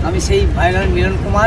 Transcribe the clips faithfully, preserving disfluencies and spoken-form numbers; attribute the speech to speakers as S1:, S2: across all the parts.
S1: আমি সেই ভাইরাল মিলন কুমার।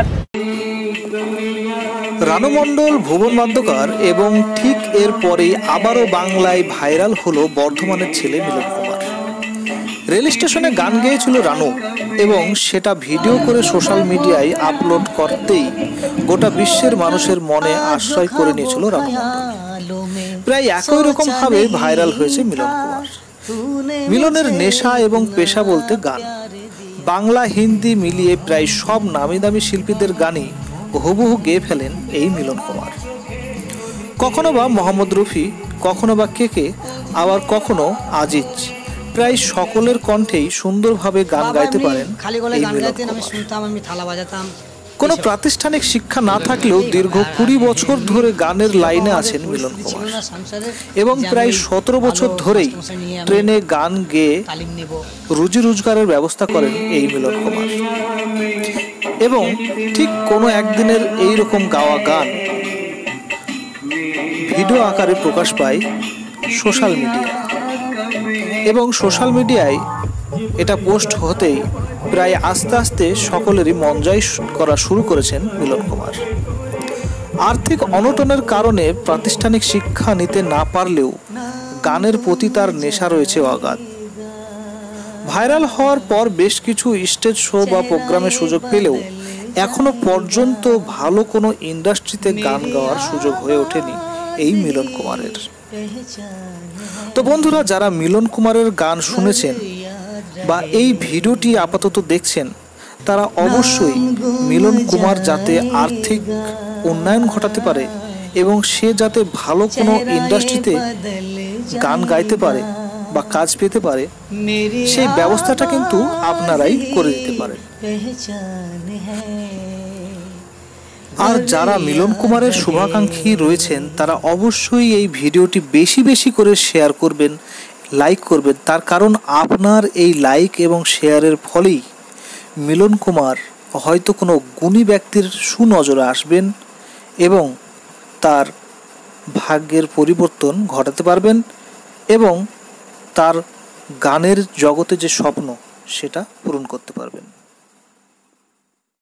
S2: রানু মণ্ডল, ভুবন বাদ্যকর এবং ঠিক এর পরেই আবারও বাংলায় ভাইরাল হলো বর্ধমানের ছেলে মিলন কুমার। রেল স্টেশনে গান গেয়েছিল রানু এবং সেটা ভিডিও করে সোশ্যাল মিডিয়ায় আপলোড করতেই গোটা বিশ্বের মানুষের মনে আশ্রয় করে নিয়েছিল রানু মণ্ডল। প্রায় একই রকম ভাবে ভাইরাল হয়েছে মিলন কুমার। মিলনের নেশা এবং পেশা বলতে গান। বাংলা হিন্দি মিলিয়ে প্রায় সব নামি দামি শিল্পীদের গানই হুবহু গেয়ে ফেলেন এই মিলন কুমার। কখনো বা মোহাম্মদ রফি, কখনো বা কে কে, আবার কখনো আজিজ। প্রায় সকলের কণ্ঠেই সুন্দরভাবে গান গাইতে পারেন এই মিলন কুমার। কোনো প্রাতিষ্ঠানিক শিক্ষা না থাকলেও দীর্ঘ কুড়ি বছর ধরে গানের লাইনে আছেন মিলন কুমার এবং প্রায় সতেরো বছর ধরেই ট্রেনে গান গেয়ে রুজি রোজগারের ব্যবস্থা করেন এই মিলন কুমার। এবং ঠিক কোনো একদিনের এইরকম গাওয়া গান ভিডিও আকারে প্রকাশ পায় সোশ্যাল মিডিয়ায় এবং সোশ্যাল মিডিয়ায় এটা পোস্ট হতেই প্রায় আস্তে আস্তে সকলেরই মন জয় করা শুরু করেছেন মিলন কুমার। আর্থিক অনটনের কারণে প্রাতিষ্ঠানিক শিক্ষা নিতে না পারলেও গানের প্রতি তার নেশা রয়েছে অগাধ। ভাইরাল হওয়ার পর বেশ কিছু স্টেজ শো বা প্রোগ্রামে সুযোগ পেলেও এখনো পর্যন্ত ভালো কোনো ইন্ডাস্ট্রিতে গান গাওয়ার সুযোগ হয়ে ওঠেনি এই মিলন কুমারের। তো বন্ধুরা, যারা মিলন কুমারের গান শুনেছেন বা এই ভিডিওটি আপাতত দেখছেন, তারা অবশ্যই মিলন কুমার যাতে আর্থিক উন্নয়ন ঘটাতে পারে এবং সে যাতে ভালো কোনো ইন্ডাস্ট্রিতে গান গাইতে পারে বা কাজ পেতে পারে, সেই ব্যবস্থাটা কিন্তু আপনারাই করে দিতে পারেন। আর যারা মিলন কুমারের শুভাকাঙ্ক্ষী রয়েছেন, তারা অবশ্যই এই ভিডিওটি বেশি বেশি করে শেয়ার করবেন, লাইক করবেন। তার কারণ আপনার এই লাইক এবং শেয়ারের ফলেই মিলন কুমার হয়তো কোনো গুণী ব্যক্তির সুনজরে আসবেন এবং তার ভাগ্যের পরিবর্তন ঘটাতে পারবেন এবং তার গানের জগতে যে স্বপ্ন সেটা পূরণ করতে পারবেন।